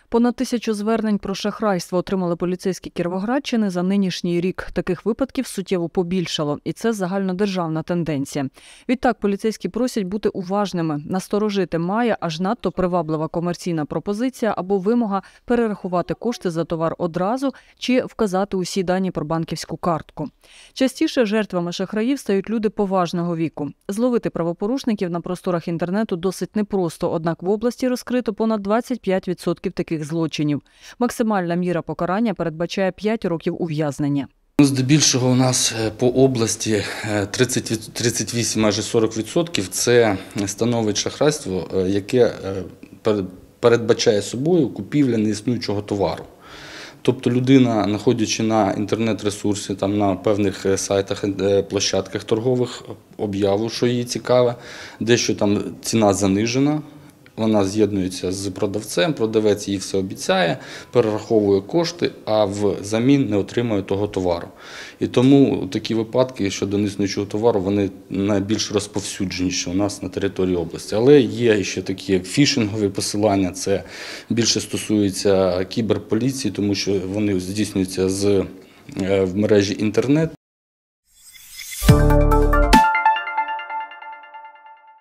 Понад 1000 звернень про шахрайство отримали поліцейські Кіровоградщини за нинішній рік. Таких випадків суттєво побільшало, і це загальнодержавна тенденція. Відтак, поліцейські просять бути уважними. Насторожити має аж надто приваблива комерційна пропозиція або вимога перерахувати кошти за товар одразу чи вказати усі дані про банківську картку. Частіше жертвами шахраїв стають люди поважного віку. Зловити правопорушників на просторах інтернету досить непросто, однак в області розкрито понад 25% таких злочинів. Максимальна міра покарання передбачає 5 років ув'язнення. Здебільшого у нас по області 38, майже 40% – це становить шахрайство, яке передбачає собою купівля неіснуючого товару. Тобто людина, знаходячи на інтернет-ресурсі, на певних сайтах, площадках торгових, об'яву, що їй цікаве, дещо там ціна занижена, вона з'єднується з продавцем, продавець їй все обіцяє, перераховує кошти, а взамін не отримує того товару. І тому такі випадки щодо неіснуючого товару, вони найбільш розповсюдженіші у нас на території області. Але є ще такі як фішингові посилання, це більше стосується кіберполіції, тому що вони здійснюються в мережі інтернет.